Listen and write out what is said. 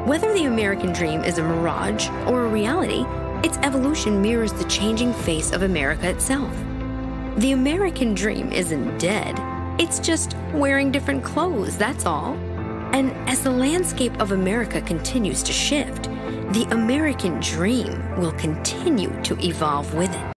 Whether the American dream is a mirage or a reality, its evolution mirrors the changing face of America itself. The American dream isn't dead. It's just wearing different clothes, that's all. And as the landscape of America continues to shift, the American dream will continue to evolve with it.